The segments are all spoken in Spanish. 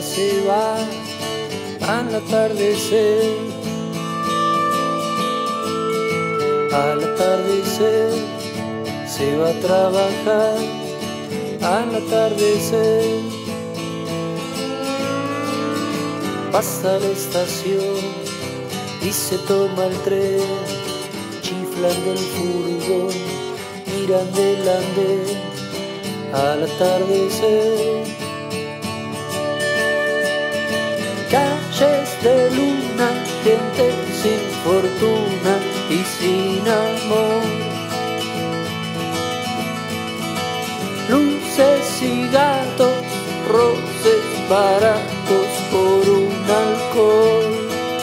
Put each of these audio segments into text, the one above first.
se va al atardecer. Al atardecer se va a trabajar. Al atardecer pasa la estación y se toma el tren. Chiflan del furgón, miran del andén. Al atardecer, calles de luna, gente sin fortuna y sin amor. Luces y gatos, roces baratos por un alcohol.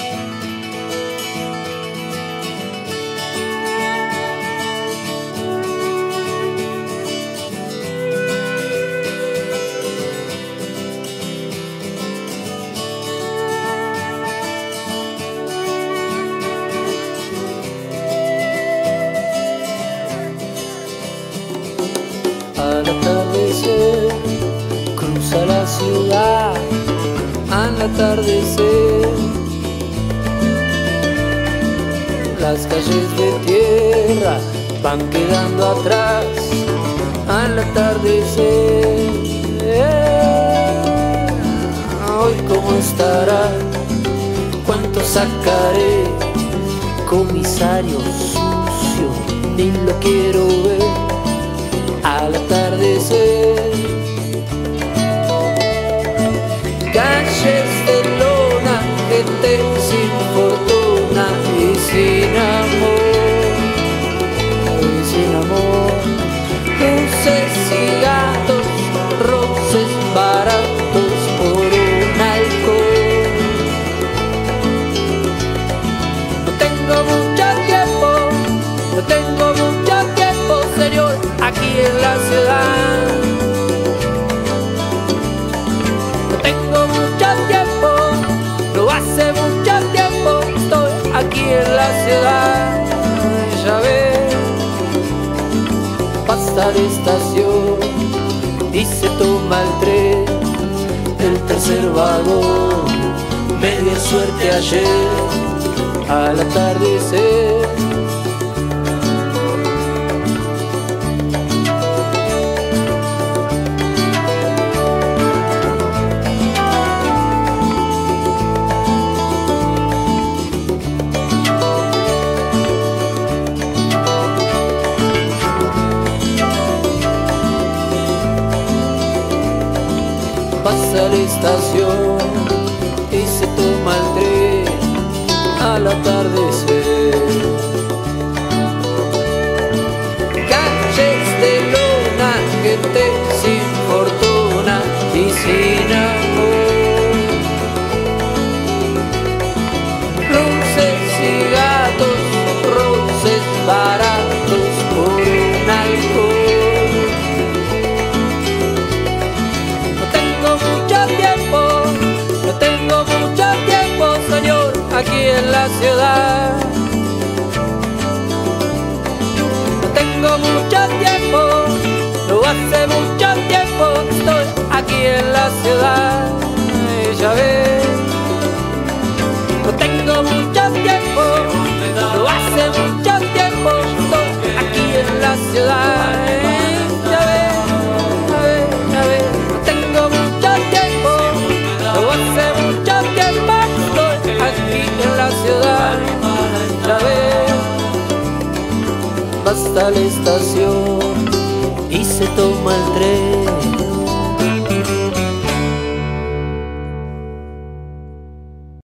Al atardecer cruza la ciudad. Al atardecer las calles de tierra van quedando atrás. Al atardecer, hoy cómo estará, cuánto sacaré, comisario sucio, ni lo quiero ver. Al atardecer, calles de lona, gente sin fortuna y sin amor, sin amor. Luces y gatos, roces baratos por un alcohol. No tengo mucho tiempo, no tengo mucho tiempo, señor, aquí en la ciudad. No tengo mucho tiempo, no hace mucho tiempo estoy aquí en la ciudad. Ya ves, pasa la estación y se toma el tren, el tercer vagón. Media suerte ayer al atardecer. Pasa la estación y se toma el tren al atardecer. Calles de lona, gente sin fortuna y sin amor. Luces y gatos, roces baratos por un alcohol. Aquí en la ciudad no tengo mucho tiempo, no hace mucho tiempo estoy aquí en la ciudad. Ya ves, no tengo mucho tiempo, no hace mucho tiempo estoy aquí en la ciudad. Ya ves, ya ves, no tengo mucho tiempo, no hace mucho tiempo aquí en la ciudad. Ya ves, basta la estación y se toma el tren